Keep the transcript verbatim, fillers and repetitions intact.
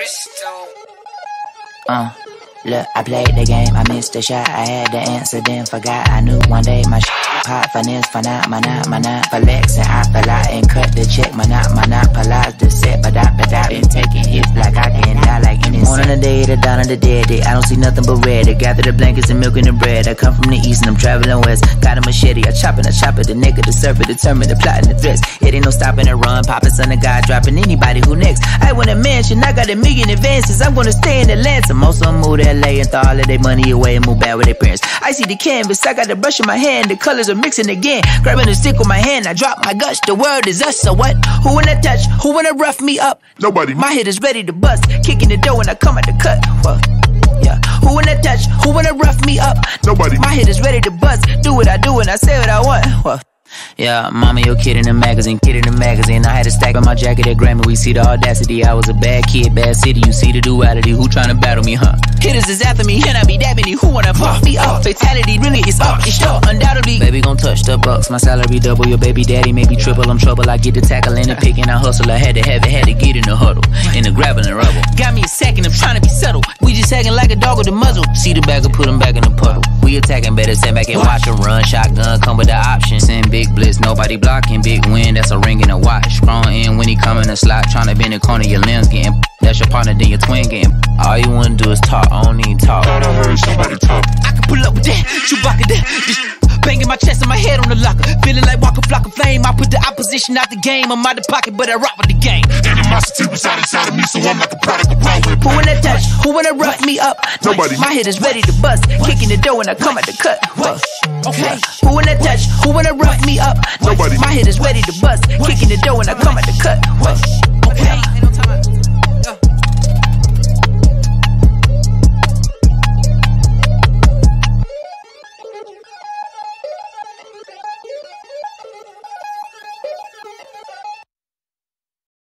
Uh, look, I played the game, I missed the shot, I had the answer, then forgot. I knew one day my shit pop. Finesse, phenomenon-menon, Flexin I fell out and cut the check. Monop-monopolize the set, but I bet I've been taking hits like I can die like any Born on the day, the dawn of the dead day. I don't see nothing but red. I gather the blankets and milk and the bread. I come from the east and I'm traveling west. Got a machete, I chop it, I chop it. The nigga, the serpent, determined, the plot and the threats. It ain't no stopping the run, poppin' son of God, dropping anybody who next. I want a mansion, I got a million advances. I'm gonna stay in Atlanta. Most of them move to L A and throw all of their money away and move back with their parents. I see the canvas, I got the brush in my hand. The colors are mixing again. Grabbing the stick with my hand, I drop my guts. The word is us, so what? Who wanna touch? Who wanna rough me up? Nobody. My hit is ready to bust, kicking the door when I come at the cut. Whoa. Yeah. Who wanna touch? Who wanna rough me up? Nobody. My hit is ready to bust. Do what I do and I say what I want. Whoa. Yeah, mama, your kid in the magazine, kid in the magazine. I had a stack on my jacket at Grammy. We see the audacity. I was a bad kid, bad city. You see the duality. Who tryna battle me, huh? Hitters is after me, and I be that many. Who wanna pop me up? Fatality, really, it's up, it's sure, undoubtedly. Baby gon' touch the bucks. My salary double. Your baby daddy maybe triple. I'm trouble. I get the tackle and the pick and I hustle. I had to have it, had to get in the huddle, in the grabbing the rubble. Got me a second, I'm trying to be subtle. We just acting like a dog with a muzzle. See the bagger, put him back in the puddle. We attacking, better stand back and watch him run. Shotgun come with the option. Send big blitz, nobody blocking. Big win, that's a ring and a watch. Strong in when he come in the slot. Tryna bend the corner, your limbs getting. That's your partner, then your twin getting. All you wanna do is talk, I don't even talk. Thought I heard somebody talk. I can pull up with that, Chewbacca that. Just banging my chest and my head on the locker. Feeling like Walker Flock of Flame. I put the opposition out the game. I'm out the pocket, but I rock with the game. Animosity was out inside of me, so I'm like a product of wrong with. Who wanna touch? Who wanna rough me up? Nobody. My hit is ready to bust, kicking the door when I come at the cut. Whoa. Okay. Who wanna touch? Who wanna rough me up? Nobody. My hit is ready to bust, kicking the door when I come at